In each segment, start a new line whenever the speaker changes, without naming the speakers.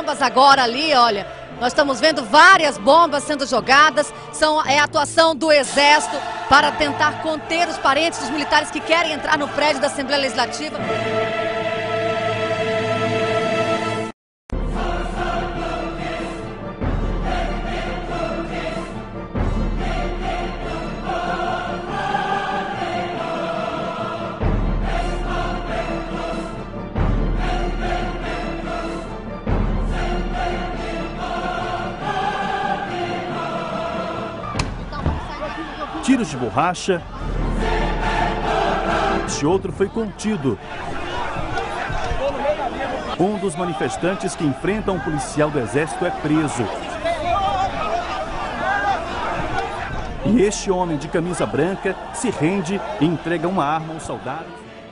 bombas agora ali, olha. Nós estamos vendo várias bombas sendo jogadas. É a atuação do Exército para tentar conter os parentes dos militares que querem entrar no prédio da Assembleia Legislativa.
Tiros de borracha. Este outro foi contido. Um dos manifestantes que enfrenta um policial do Exército é preso. E este homem de camisa branca se rende e entrega uma arma aos soldados.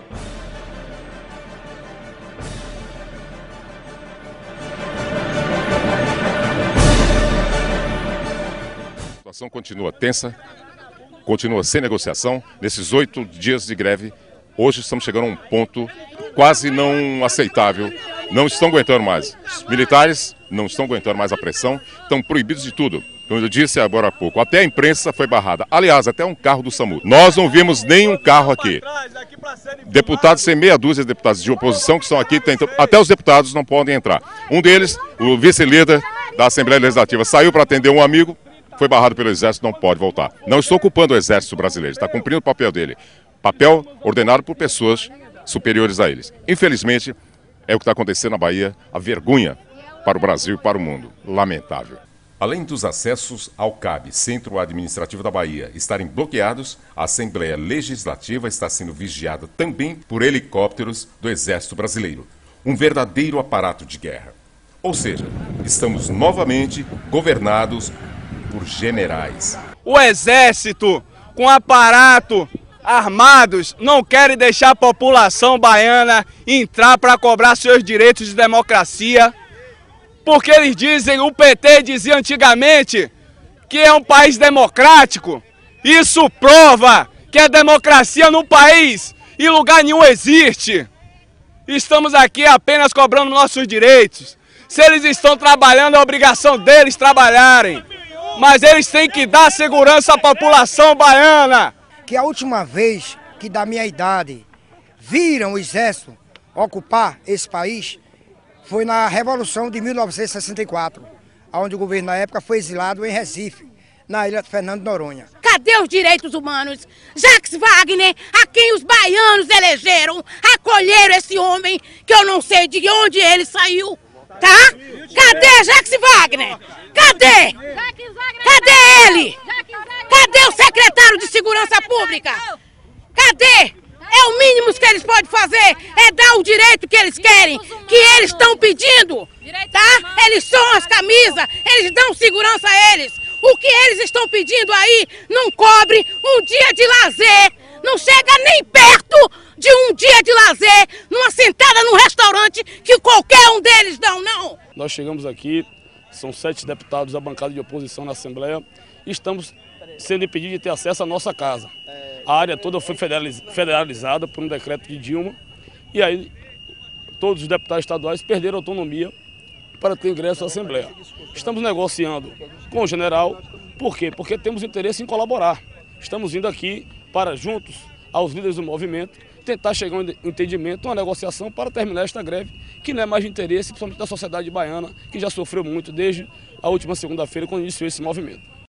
A situação continua tensa. Continua sem negociação. Nesses 8 dias de greve, hoje estamos chegando a um ponto quase não aceitável. Não estão aguentando mais. Os militares não estão aguentando mais a pressão, estão proibidos de tudo. Como eu disse agora há pouco, até a imprensa foi barrada. Aliás, até um carro do SAMU. Nós não vimos nenhum carro aqui. Deputados, sem meia dúzia de deputados de oposição que estão aqui, até os deputados não podem entrar. Um deles, o vice-líder da Assembleia Legislativa, saiu para atender um amigo. Foi barrado pelo Exército, não pode voltar. Não estou culpando o Exército brasileiro, está cumprindo o papel dele. Papel ordenado por pessoas superiores a eles. Infelizmente, é o que está acontecendo na Bahia, a vergonha para o Brasil e para o mundo. Lamentável. Além dos acessos ao CAB, Centro Administrativo da Bahia, estarem bloqueados, a Assembleia Legislativa está sendo vigiada também por helicópteros do Exército Brasileiro. Um verdadeiro aparato de guerra. Ou seja, estamos novamente governados por generais.
O Exército, com aparato armados, não querem deixar a população baiana entrar para cobrar seus direitos de democracia, porque eles dizem, o PT dizia antigamente que é um país democrático. Isso prova que a democracia no país em lugar nenhum existe. Estamos aqui apenas cobrando nossos direitos. Se eles estão trabalhando, é obrigação deles trabalharem. Mas eles têm que dar segurança à população baiana.
Que a última vez que da minha idade viram o Exército ocupar esse país foi na Revolução de 1964, onde o governo na época foi exilado em Recife, na ilha de Fernando de Noronha.
Cadê os direitos humanos? Jacques Wagner, a quem os baianos elegeram, acolheram esse homem, que eu não sei de onde ele saiu, tá? Cadê Jacques Wagner? Cadê? Cadê ele? Cadê o secretário de Segurança Pública? Cadê? É o mínimo que eles podem fazer, é dar o direito que eles querem, que eles estão pedindo, tá? Eles são as camisas, eles dão segurança a eles. O que eles estão pedindo aí não cobre um dia de lazer, não chega nem perto de um dia de lazer, numa sentada num restaurante que qualquer um deles dão, não.
Nós chegamos aqui, são 7 deputados da bancada de oposição na Assembleia, e estamos sendo impedidos de ter acesso à nossa casa. A área toda foi federalizada por um decreto de Dilma, e aí todos os deputados estaduais perderam autonomia para ter ingresso à Assembleia. Estamos negociando com o general, por quê? Porque temos interesse em colaborar. Estamos indo aqui para, juntos aos líderes do movimento, tentar chegar a um entendimento, uma negociação para terminar esta greve, que não é mais de interesse, principalmente da sociedade baiana, que já sofreu muito desde a última segunda-feira, quando iniciou esse movimento.